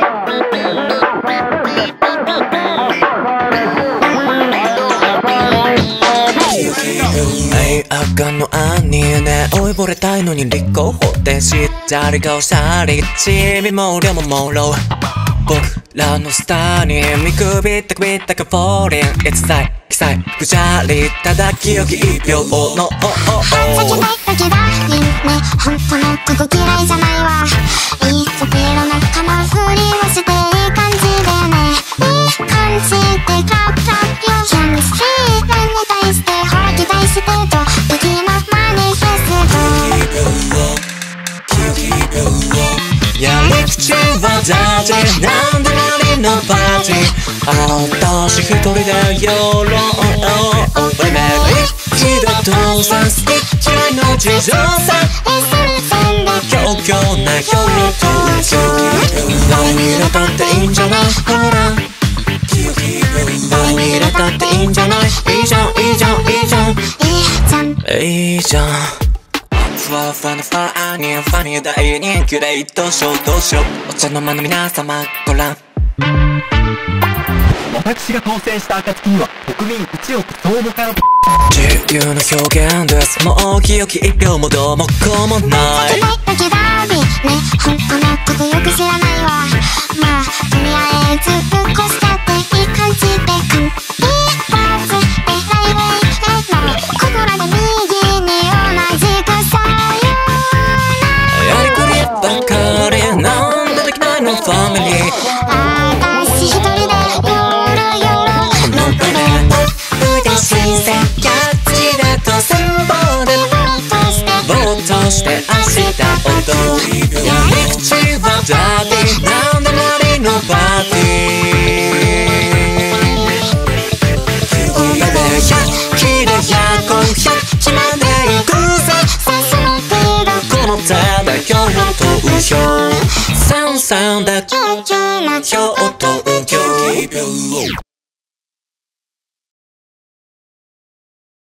赤の兄ね追い惚れたいのに立候補でしたり顔したりちびもりょももろ僕らのスターに見くびったくびったかフォーリン逸材奇才ぐちゃりただ清き一票の避けたいだけだいいね本当のここ嫌いじゃないわいいところ仲間ふりをしていい感じでねいい感じでクラックラックよキャンスリーに対して本気大してと敵のマニフェストやり口はジャージなんでなりのパーティー私一人でヨーロー一度倒産スティッチの地上さ強強な表情何入れたっていいんじゃないほら何入れたっていいんじゃないいいじゃんいいじゃんいいじゃんいいじゃんふわふわのファニーファニー大人気でどうしようどうしようお茶の間の皆様ご覧私が当選した暁には国民1億総務から自由の表現ですもう清き一票もどうもこうもないだけダービーね本当のことよく知らないわまあとりあえずぶっ越したっていい感じでかんいいバーズでライブのここらで右に同じくさよやりくりばかりなんでできないのファミリー私一人で夜この場面腕新鮮キャッチだと戦法でぼーっとして明日踊るやり口はダーティーなんでなりのパーティーおやべ100キロ100キまで行くぜこのただ票投票三々だ票投票